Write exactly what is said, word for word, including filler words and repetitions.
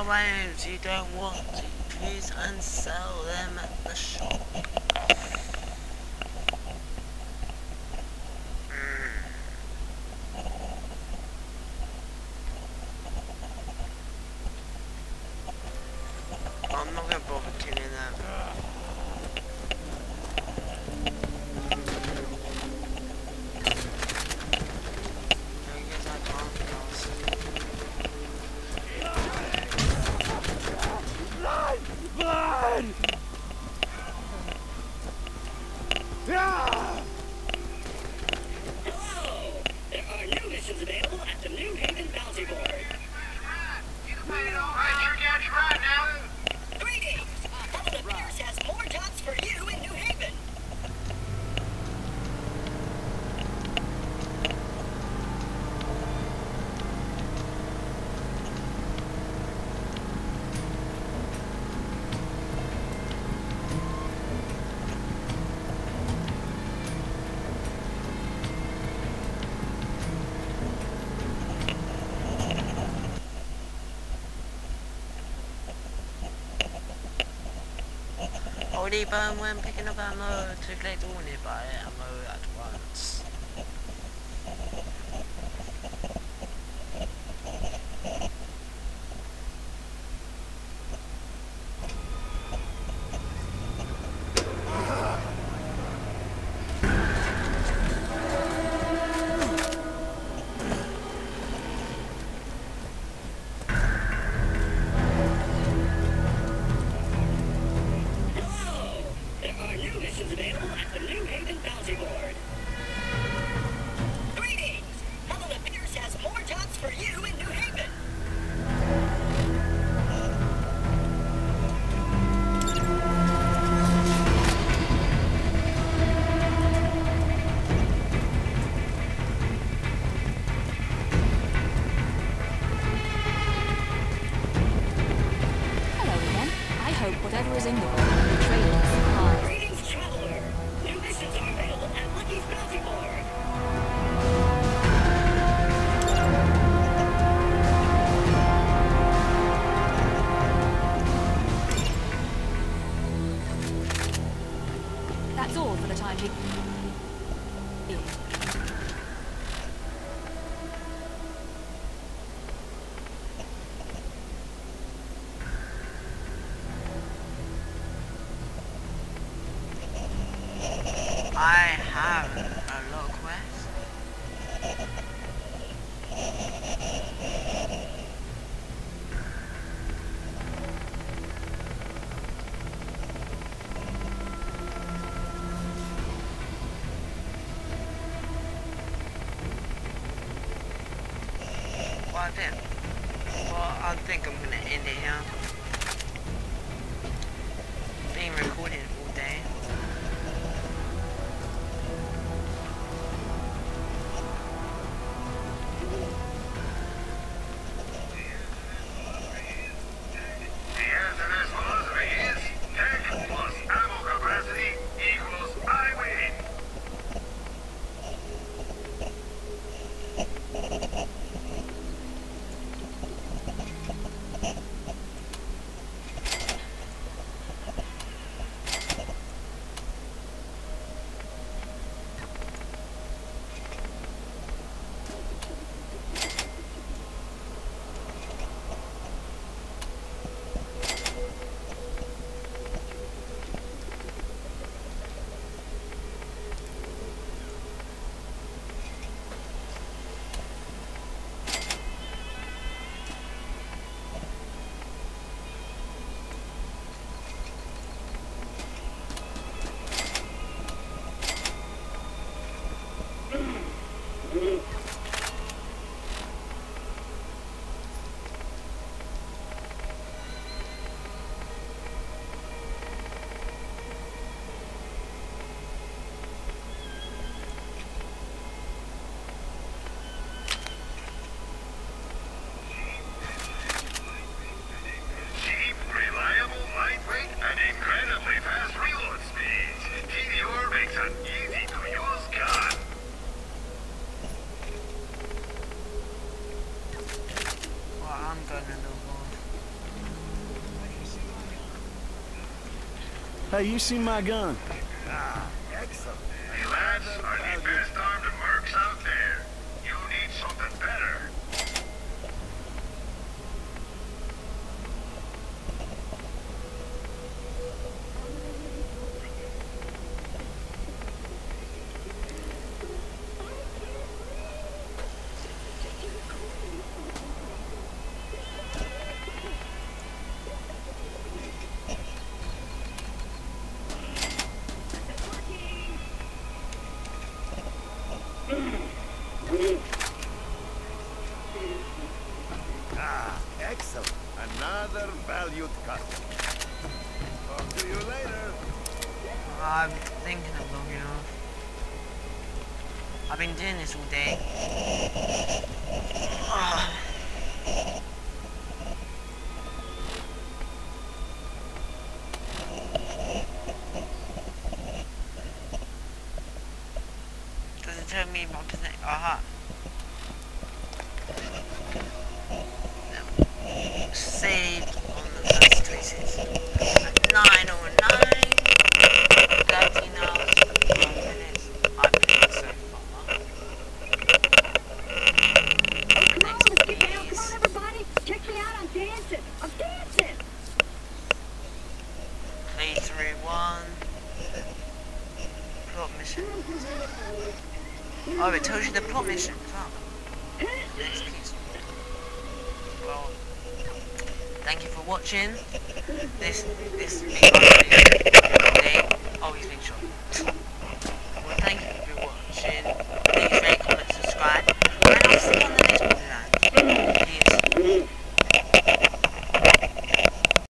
waves you don't want to use and sell them at the shop. I'm not going to bother killing them. I guess I can't cross. Blood! Blood! Yeah! Hello! There are new missions available at the New Haven Bounty Board. Alright, you're down to ride now. Greetings! Helena Pierce has more jobs for you in New Haven. Already burn when picking up ammo to collect all nearby ammo at once. Whatever is in the book, the trade is hard. Greetings, traveler. New missions are available at Lucky's Bounty Board. That's all for the time being. I have a lot of quests. Well, I think, well, I think I'm gonna end it here. Being recorded all day. Hey, you seen my gun? Ah, excellent. Hey lads, are the best armed mercs out there. You need something better. Ah, excellent. Another valued customer. Talk to you later. I'm thinking of logging off. I've been doing this all day. Ugh. Does it tell me my percent? Aha. No. Saved on the first traces. nine oh nine. thirteen hours, twelve minutes. I've been so far. Next, Come on, please. everybody. Check me out. I'm dancing. I'm dancing. Playthrough one. Plot mission. Oh, it tells you the plot mission as well. Next, please. Well, thank you for watching. This this big day. Oh, he's been shot.